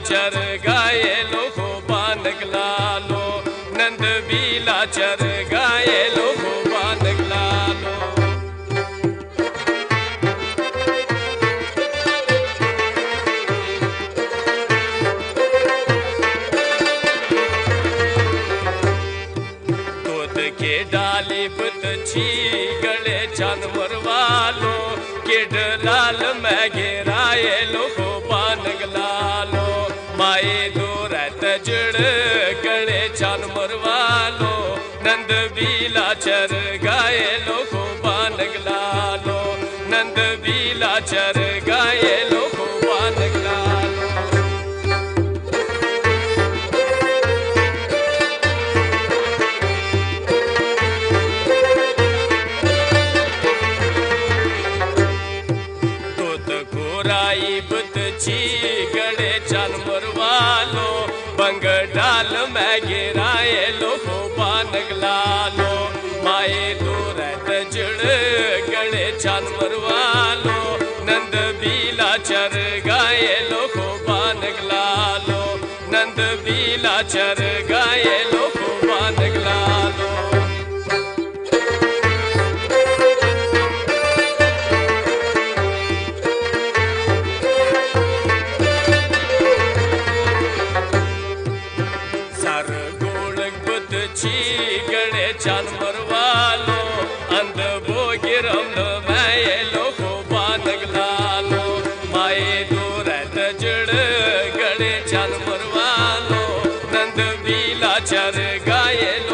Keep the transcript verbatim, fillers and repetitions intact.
चर गाये लो बान लालो नंद बीला चर गाये लो बान लालो। दूध के डाली बतची गले जानवर वालो किड लाल मैं घेराए लो बान लालो माए दूर तजड़ गले जानवर वालो नंद बीला चर गाये लो बान लालो नंद बीला चर गाये लो बान लालो। गोराई बतची गड़े जानवर वालो बंग डाल मैं गिराए लो बान लालो माए दूर तजड़ गड़े जानवर वालो नंद बीला चर गाये लो बान लालो नंद बीला चर गाये लो बान लालो। गड़े जानवर वालो अंध बोगिरम मैं लो बान लालो माए दूर तजड़ गड़े जानवर वालो नंद बीला चर गाये लो